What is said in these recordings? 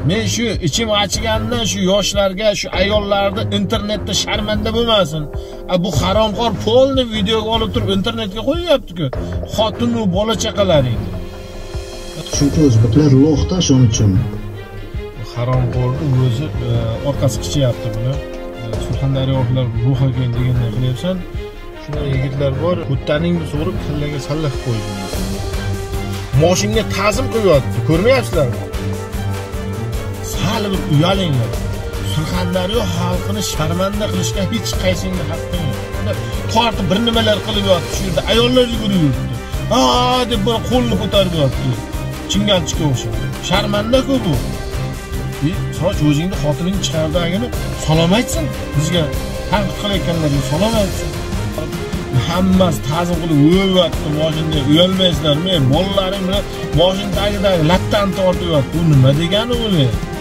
Men shu ichim achigandan shu yoshlarga, shu ayollarni internetda sharmanda bo'lmasin. Bu haromxo'r polni videoga olib turib internetga qo'yyapti-ku. Xotin va bola chaqalaring. Chunki o'zbeklar lo'xda shuning uchun. Haromxo'rni o'zi orqasi qichyapti buni. Surxondaryoliklar ruh ekan deganday qilyapsan. Shunday yigitlar bor, xuttaning so'rib kallaga sallah qo'ydi. Moshinga ta'zim qilyapti. Ko'rmayapsizlarmi? Hali bir uyalinglar. Surxondaryo xalqini sharmanda qilishga hech qaysingni haqqing yo'q. Tortib bir nimalar qilib yotdi shu yerda. Ayollar yugurib yuribdi. Deb bir qo'lni ko'tarib yotdi. Chinganchika o'xshab. Sharmanda-ku bu. Soch o'zingni xotining chiqardagini salom aytsin. Bizga tanqid qilayotganlarga salom aytsin. Hammasi ta'zim qilib o'yapti moshinda. Uyalmaysizlarmi? Bolalaring bilan moshin tagidagi lattan tortib yotdi. Bu nima degani bu?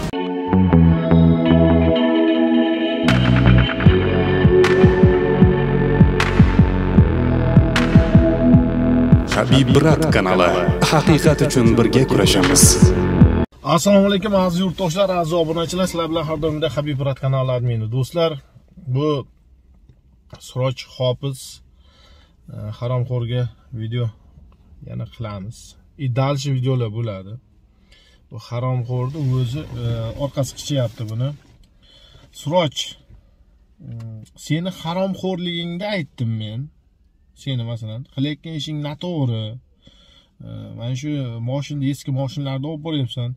Habibrat kanali, haqiqat uchun birga kurashamiz. Assalomu alaykum aziz yurtdoshlar, aziz obunachilar, sizlar bilan har doimda Habibrat kanali admini. Do'stlar, bu Suroj Hofiz haromxo'rga video yana qilamiz. Idalchi videolar bo'ladi. Bu haromxo'rni o'zi orqasi qichyapti buni. Suroj, seni haromxo'rligingda aytdim men. Seni masalan qilayotgan ishing noto'g'ri. Mana shu mashinada eski mashinalarni olib boryapsan.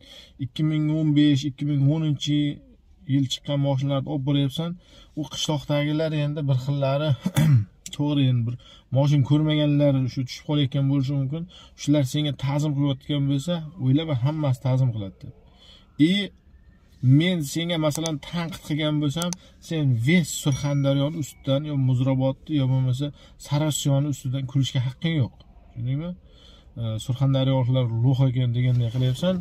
2015-2010 yil chiqqan mashinalarni olib boryapsan. U qishloqdagilar endi bir xillari to'g'ri endi bir mashin ko'rmaganlar shu tushib qolayotgan bo'lishi mumkin. Shular senga ta'zim qilayotgan bo'lsa, o'ylaba hammasi ta'zim qiladi. Men senga masalan tanqid qilgan bo'lsam, sen ves Surxondaryoni ustidan yo Muzrabotni yo bo'lmasa Sarasyoni ustidan kulishga haqqing yo'q. Tushundingmi? Surxondaryoliklar lo'x ekan deganday qilyapsan.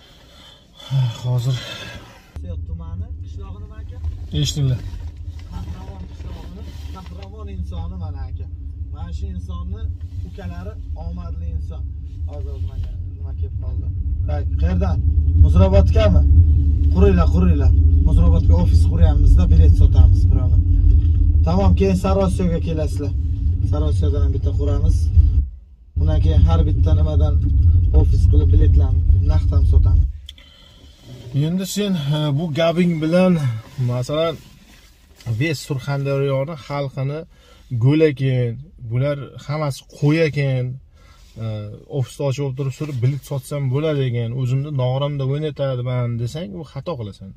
Hozir tumani qishlog'i nima aka? Eshitdinglar. Qahramon qishlog'ini, qahramon insoni mana aka. Mana shu insonni ukalari omadli inson. Hozir nima kelib qoldi? Qayerdan? Muzrabotgami? Quringlar. Muzrabotga ofis quryapmizda, bilet sotamiz birovlar. Tamam, keyin Sarosiyoga kelasizlar. Sarosiyodan ham bitta quramiz. Undan keyin har bitta nimadan ofis qilib biletlarni naqddan sotamiz. Endi sen bu gaping bilan masalan ves Surxondaryoni xalqini go'lakin, bular hammasi qo'y ekan. Ofisda ochib o'tirib surib bilet sotsam bo'ladi ekan, o'zimni nog'ramda o'ynatadiman desang, bu xato qilasan.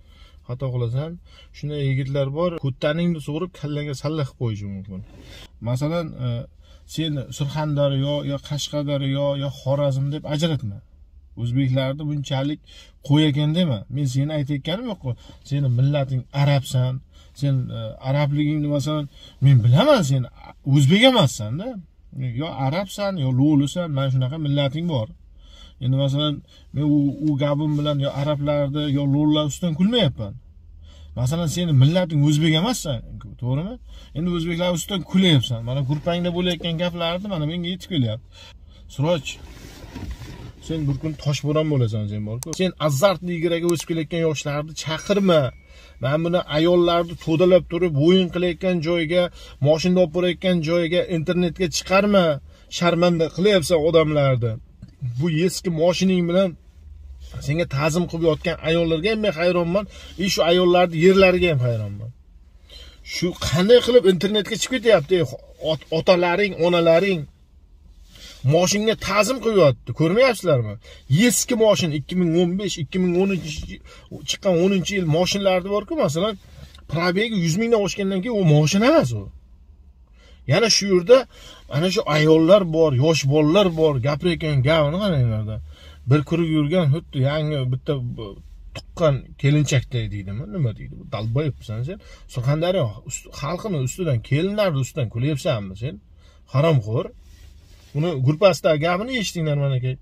Shunday yigitlar bor, ko'ttaningni sug'urib kallaga sallah qo'yishi mumkin. Masalan, sen Surxondaryo yo Qashqadaryo yo Xorazm deb ajratma. O'zbeklarni bunchalik qo'y ekan dema. Men seni aytayotganim yo'q. Seni millating arabsan. Sen arabligingni masalan men bilaman, sen o'zbek emassan-da. Yo arabsan yo lo'lusan, mana shunaqa millating bor. Endi masalan men u gapim bilan yo arablarni yo lo'lular ustidan kulmayapman. Masalan seni millating o'zbek emassan, to'g'rimi? Endi o'zbeklar ustidan kulyapsan. Mana grupangda bo'layotgan gaplarni mana menga yetib kelyapti. Suroj, sen bir kun toshbo'ron bo'lasan sen borku. Sen azartli igaraga o'sib kelayotgan yoshlarni chaqirma. Men buni ayollarni to'dalab turib o'yin qilayotgan joyga, mashinada olib borayotgan joyga internetga chiqarma. Sharmanda qilyapsan odamlarni. Bu eski mashining bilan senga ta'zim qilib yotgan ayollarga ham men hayronman. Shu ayollarning yerlariga ham hayronman. Shu qanday qilib internetga chiqib ketyapti? Otalaring, onalaring mashinga ta'zim qilyapti. Ko'rmayapsizlarmi? Eski mashin 2015-2013 chiqqan 10-yil mashinalari bor-ku, masalan, probegi 100 mingdan oshgandan keyin u mashin emas u. Yana shu yerda ana shu ayollar bor, yosh bolalar bor, gapirayotgan gapini qaranglarda. Bir kurib yurgan xuddi yangi bitta tuqqan kelinchakday deydimi? Nima deydi? Bu dalboyibsan sen. Surxondaryo xalqini ustidan, kelinlarning ustidan kulyapsanmi sen? Haromxo'r. Uni gruppasidagi gapini eshitdinglar mana aka.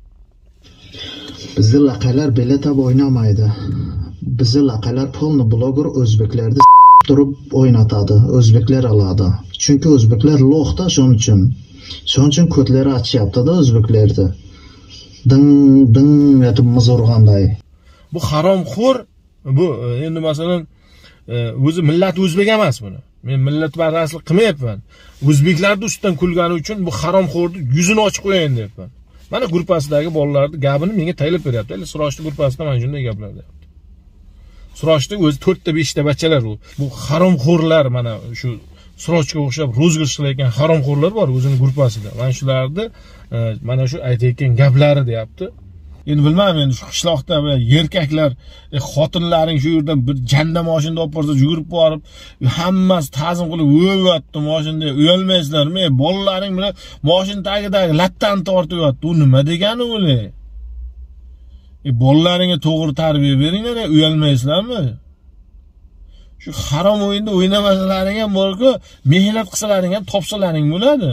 Bizning laqaylar biletab o'ynamaydi. Bizning laqaylar polni bloger o'zbeklarni turib o'ynatadi, o'zbeklar oladi. Chunki o'zbeklar lo'xda shuning uchun. Shuning uchun ko'tlari achyapti-da o'zbeklarni. Ding etib muz urganday. Bu haromxo'r, bu endi masalan o'zi millat o'zbek emas buni. Men millatparvarlik qilmayapman. O'zbeklarning ustidan kulgani uchun bu haromxo'rni yuzini ochib qo'yayin deyapman. Mana gruppasidagi bolalarning gapini menga taylab beryapti. Suroshni gruppasida mana shunday gaplar deyapti. Suroshning o'zi 4 ta 5 ta bachchalar u. Bu haromxo'rlar mana shu Surochga o'xshab rozgirish qilayotgan haromxo'rlar bor o'zining gruppasida. Mana shularni mana shu aytayotgan gaplari deyapti. Endi bilmayman, endi shu qishloqda erkaklar, xotinlaring shu yerdan bir janda mashinada olib borsa, yugurib borib, hammasi ta'zim qilib o'yapti mashinada. Uyalmaysizlarmi? Bolalaring bilan mashin tagidagi lattan tortib yotdi. U nima degani o'li? Bolalaringga to'g'ri tarbiya beringlar, uyalmaysizlarmi? Shu harom o'yinda o'ynamasalaring ham bor-ku, mehnat qilsalaring ham topsalaring bo'ladi.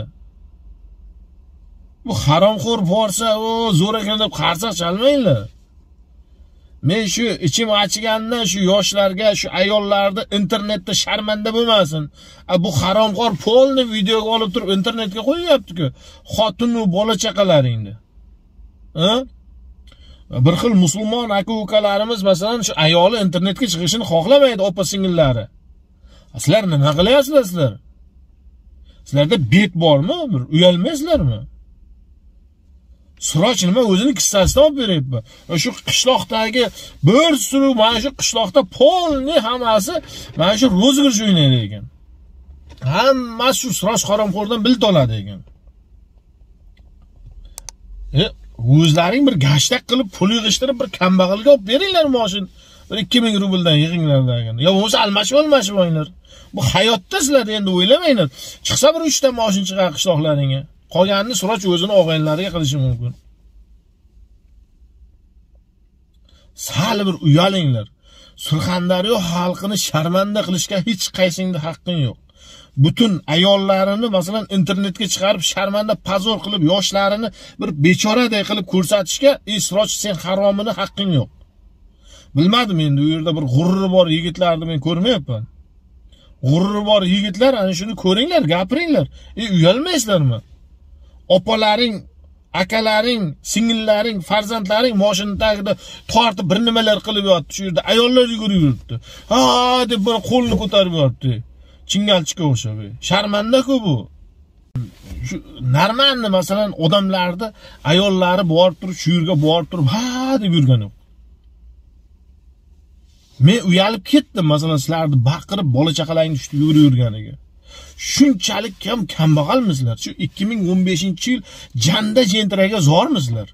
Bu haromxo'r borsa, o zo'r ekan deb qarsak chalmanglar. Men shu ichim achigandan shu yoshlarga, shu ayollarni internetda sharmanda bo'lmasin. Bu haromxo'r polni videoga olib turib internetga qo'yyapti-ku. Xotin va bola chaqalaringni. Bir xil musulmon aka-ukalarimiz masalan shu ayoli internetga chiqishini xohlamaydi, opa-singillari. Sizlar nima qilyapsizlar sizlar? Sizlarda bet bormi? Bir uyalmaysizlarmi? Suroch nima o'zini kissasidan olib beryapti. Shu qishloqdagi bir suru mana shu qishloqda polni hammasi mana shu rozgirish o'ynaydi ekan. Hammasi shu Suroch haromxo'rdan bilt oladi ekan. O'zlaring bir gashtak qilib pul yig'ishtirib bir kambag'alga olib beringlar mashin. Bir 2000 rubldan yig'inglar degan. Yo bo'lmasa almashib olinglar. Bu hayotda sizlar endi o'ylamanglar. Chiqsa bir 3 ta mashin chiqar qishloqlaringga. Qolganini Suroch o'zini og'aynilariga qilishi mumkin. Sal bir uyalinglar. Surxondaryo xalqini sharmanda qilishga hech qaysingda haqqing yo'q. Butun ayollarini masalan internetga chiqarib sharmanda pozor qilib yoshlarini bir bechoraday qilib ko'rsatishga, Suroch sen haromini haqqing yo'q. Bilmadim endi u yerda bir g'ururi bor yigitlarni men ko'rmayapman. G'ururi bor yigitlar ana shuni ko'ringlar, gapiringlar. Uyalmaysizlarmi? Opalaring, akalaring, singillaring, farzandlaring mashina tagida tortib bir nimalar qilib yotdi. Shu yerda ayollar yugurib yuribdi. Ha deb bir qo'lni ko'tarib yotdi. Chingalchika o'xshab. Sharmanda-ku bu. Shu normalni masalan odamlarni ayollari borib turib, shu yerga borib turib, ha deb yurgan yo'q. Men uyalib ketdim masalan sizlarni baqirib bola chaqalaringni tutib yurganiga. Shunchalik ham kambag'almisizlar? Shu 2015-yil janda jentiraga zormisizlar?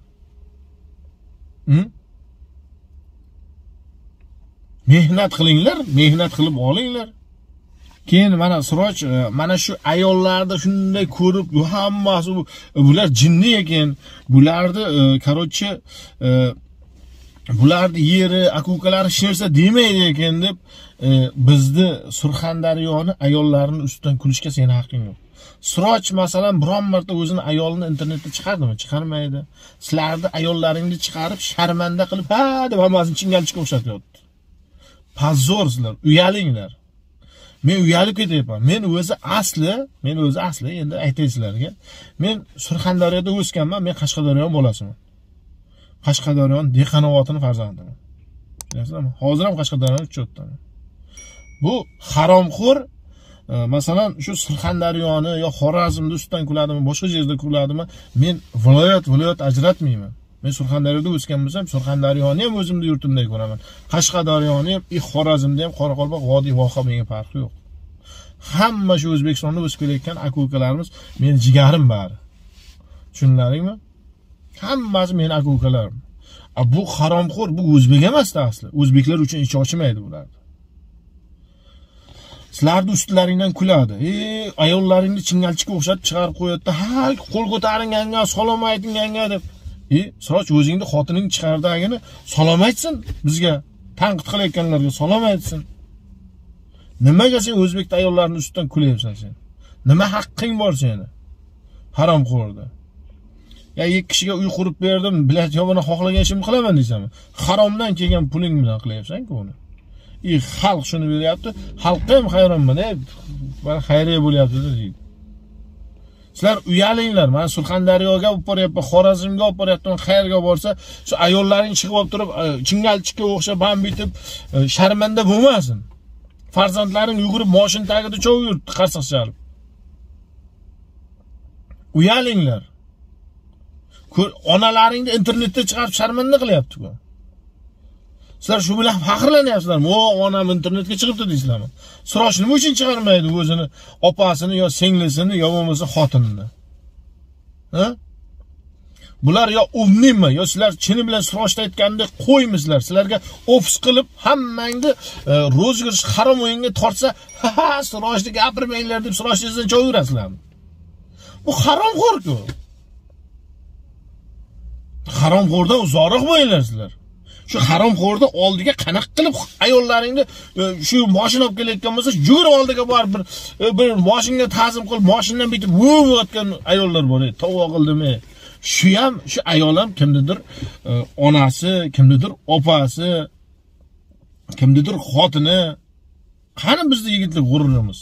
Mehnat qilinglar, mehnat qilib olinglar. Keyin mana Suroch mana shu ayollarni shunday ko'rib, hammasi bular jinni ekan. Bularni qarochi bularni yeri, aka-ukalari hech narsa demaydi ekan deb bizni Surxondaryoni ayollarining ustidan kulishga seni haqqing yo'q. Suroch masalan biron marta o'zini ayolini internetga chiqardimi? Chiqarmaydi. Sizlarni ayollaringni chiqarib sharmanda qilib, ha deb hammasini chingalchika o'xshatyapti. Pazorsizlar, uyalinglar. Men uyalib ketyapman. Men o'zi asli endi aytay sizlarga. Men Surxondaryoda o'sganman, men Qashqadaryo bolasiman. Qashqadaryoning Dehqonovatini farzandiman. Bilasizlarmi? Hozir ham Qashqadaryoda uchyapman. Bu haromxo'r masalan shu Surxondaryoni yo Xorazmni ustidan kuladimi, boshqa yerda kuladimi? Men viloyat ajratmayman. Men Surxondaryoda o'sgan bo'lsam, Surxondaryoni ham o'zimda yurtimdek ko'raman. Qashqadaryoni ham, Xorazmda ham, Qoraqalpoq vodiy voha menga farqi yo'q. Hamma shu O'zbekistonda o'sib kelayotgan aka-ukalarimiz meni jigarim bari. Tushunlaringmi? Hammasi meni aka-ukalarim. Bu haromxo'r, bu o'zbek emas-da asli. O'zbeklar uchun ichi ochmaydi bular. Sizlarni ustlaringdan kuladi. Ayollaringni chingalchika o'xshatib chiqarib qo'yadi. Ha, qo'l ko'taringanga, salom aytinganga deb. Suroch o'zingni xotining chiqardagini salom aytsin bizga. Tanqid qilayotganlarga salom aytsin. Nimaga sen o'zbek ayollarining ustidan kulayapsan sen? Nima haqqing bor seni? Haromxo'rda. Ya ikki kishiga uy qurib berdim, bilat yovini xohlagan ishimni qilaman deysanmi? Haromdan kelgan puling bilan qilyapsan-ku uni. Xalq shuni beryapti. Xalqqa ham hayronman, mana xayriya bo'lyapti deydi. Sizlar uyalinglar. Men Surxondaryoga olib boryapman, Xorazmga olib boryapman, qayerga borsa, shu ayollaring chiqib olib turib, chingalchikka o'xshab ham bitib, sharmanda bo'lmasin. Farzandlaring yugurib mashina tagida cho'g' yuribdi, qarsiq chalib. Uyalinglar. Onalaringni internetda chiqarib sharmanda qilyapti-ku. Sizlar shu bilan faxrlanyapsizlar. "O, onam internetga chiqibdi" deysizlarmi? Siroch nima uchun chiqarmaydi o'zini, opasini yo singlisini yo bo'lmasa xotinini? Ha? Bular yo umnimi, yo sizlar chini bilan Sirochda aytgandek qo'ymizlar. Sizlarga ofis qilib hammangni rozgirish harom o'yinga tortsa, "Ha, Sirochda gapirmanglar" deb Sirochingizdan cho'yurasizlarmi? Bu haromxo'r-ku. Haromxo'rdan uzoqroq bo'linglar sizlar. Shu haromxo'rda oldiga qanaq qilib ayollaringni shu mashina olib kelayotgan bo'lsa, yugurib oldiga borib bir mashinaga ta'zim qilib, mashinadan bitib o'tgan ayollar bor edi. To'g'ri qildimi? Shu ham, shu ayol ham kimnidir onasi, kimnidir opasi, kimnidir xotini. Qani bizning yigitlik g'ururimiz?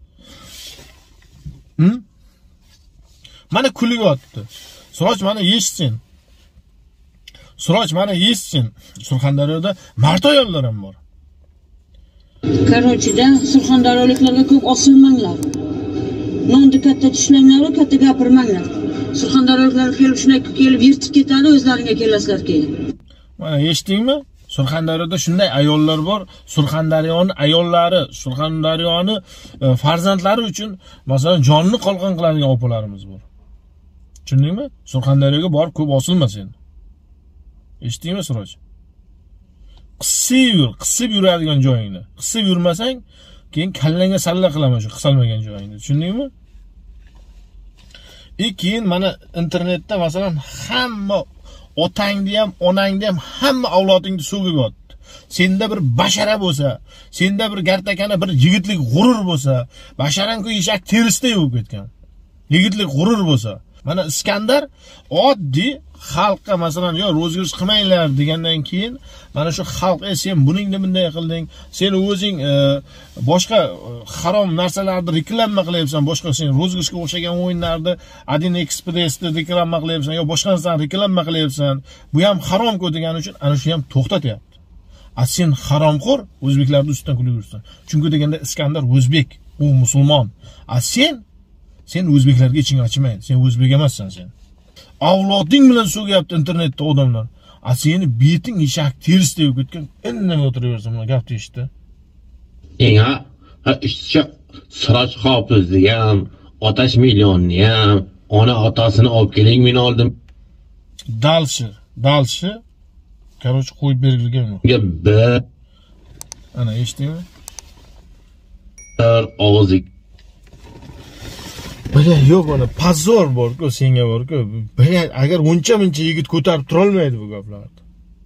Mana kulib yotdi. Siroch mana yeshsin. Siroch mana yeshsin. Surxondaryoda marto ayollar ham bor. Karochida surxondaryoliklarga ko'p osilmanglar. Nonni katta tishlanglar, katta gapirmanglar. Surxondaryoliklar kelib shunday kelib yirtib ketadi, o'zlaringga kelasizlar keyin. Mana eshitdingmi? Surxondaryoda shunday ayollar bor. Surxondaryoning ayollari, Surxondaryoni farzandlari uchun masalan jonni qolqon qiladigan opalarimiz bor. Tushundingmi? Surxondaryoga borib ko'p osilma sen. Eshitdingmi Siroch? Qisib yuradigan joyingni. Qisib yurmasang, keyin kallangga salla qilaman shu qisalmagan joyingni. Tushundingmi? Keyin mana internetda masalan hamma otangni ham, onangni ham hamma avlodingni so'gib yotdi. Senda bir bashara bo'lsa, senda bir gartakana bir yigitlik g'urur bo'lsa, basharanku eshak terisday bo'lib ketgan. Yigitlik g'urur bo'lsa, mana Iskandar oddiy xalqqa masalan yo rozgirish qilmanglar degandan keyin mana shu xalq sen buningni bunday qilding, sen o'zing boshqa harom narsalarni reklama qilyapsan, boshqa sen rozgirishga o'xshagan o'yinlarni Adin Express'da reklama qilyapsan yo boshqa narsani reklama qilyapsan, bu ham harom-ku degani uchun ana shu ham to'xtatyapti. Sen haromxo'r o'zbeklarning ustidan kulib yursan. Chunki deganda Iskandar o'zbek, u musulmon. Sen o'zbeklarga iching ochmaydi. Sen o'zbek emassan sen. Avloding bilan so'gyapti internetda odamlar. Seni beting eshak terisday bo'lib ketgan. Indamay o'tiraversan, mana gapni eshitdi. Ishchi Siroch Hofizni ham, Otash Millonni ham, ona otasini olib keling, men oldim. Dalshi. Qarochi qo'yib berilgan yo'q. Ana eshitdingmi? Og'zik. Bala yo'q, mana pozor bor-ku, senga bor-ku. Bala agar uncha-muncha yigit ko'tarib tura olmaydi bu gaplarni.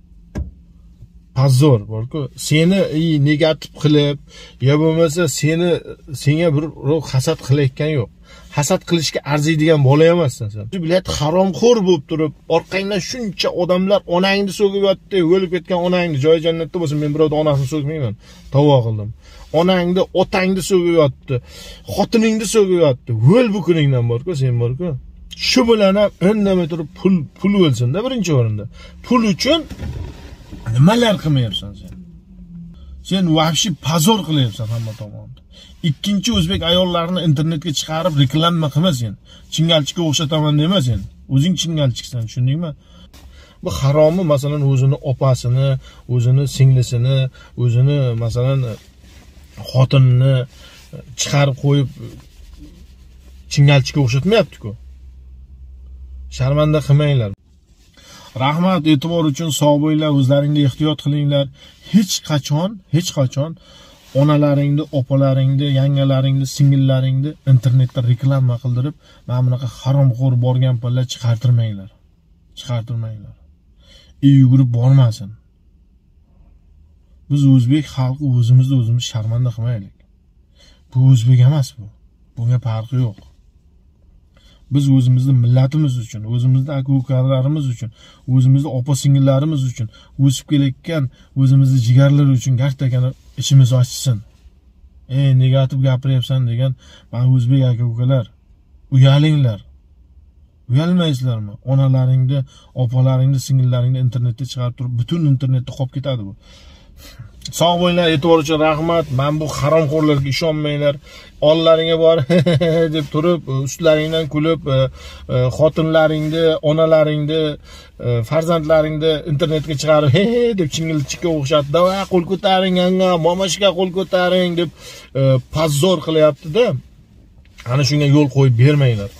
Pozor bor-ku. Seni negativ qilib, yo bo'lmasa senga bir hasad qilayotgan yo'q. Hasad qilishga arziydigan bola emassan sen. Shu bilat haromxo'r bo'lib turib, orqangdan shuncha odamlar onangni so'kib yotdi, o'lib ketgan onangni, joyi jannatda bo'lsin, men birovning onasini so'kmayman. Tavba qildim. Onangni, otangni so'kib yotdi, xotiningni so'kib yotdi. O'l bu kuningdan bor-ku, sen bor-ku. Shu bilan ham indamay turib pul o'lsin-da birinchi o'rinda. Pul uchun nimalar qilmayapsan sen? Sen vahshiy pozor qilyapsan hamma tomonda. Ikkinchi o'zbek ayollarini internetga chiqarib reklama qilma sen. Chingalchikka o'xshataman dema sen. O'zing chingalchiksan, tushundingmi? Bu haromi masalan o'zini opasini, o'zini singlisini, o'zini masalan xotinini chiqarib qo'yib chingalchikka o'xshatmayapti-ku. Sharmanda qilmanglar. Rahmat, e'tibor uchun sog' bo'linglar, o'zlaringga ehtiyot qilinglar. Hech qachon onalaringni, opalaringni, yangalaringni, singillaringni internetda reklama qildirib, mana bunaqa haromxo'r borgan palla chiqartirmanglar. Yugurib bormasin. Biz o'zbek xalqi o'zimizni sharmanda qilmaylik. Bu o'zbek emas bu. Bunga farqi yo'q. Biz o'zimizning millatimiz uchun, o'zimizning aka-ukalarimiz uchun, o'zimizning opa-singillarimiz uchun, o'sib kelayotgan o'zimizning jigarlari uchun gartakana ishimiz ochsin. Negativ gapiryapsan degan, men o'zbek aka-ukalar, uyalinglar. Uyalmaysizlarmi? Onalaringni, opalaringni, singillaringni internetga chiqarib turib, butun internetda qolib ketadi bu. Sog' bo'linglar, e'tibor uchun rahmat. Men bu haromxo'rlarga ishonmanglar. Onlaringga bor deb turib, ustlaringdan kulib, xotinlaringni, onalaringni, farzandlaringni internetga chiqarib, deb chingilchikka o'xshatdi. "Va qo'l ko'taring, momashga qo'l ko'taring" deb pazzor qilyapti-da. Ana shunga yo'l qo'yib bermanglar.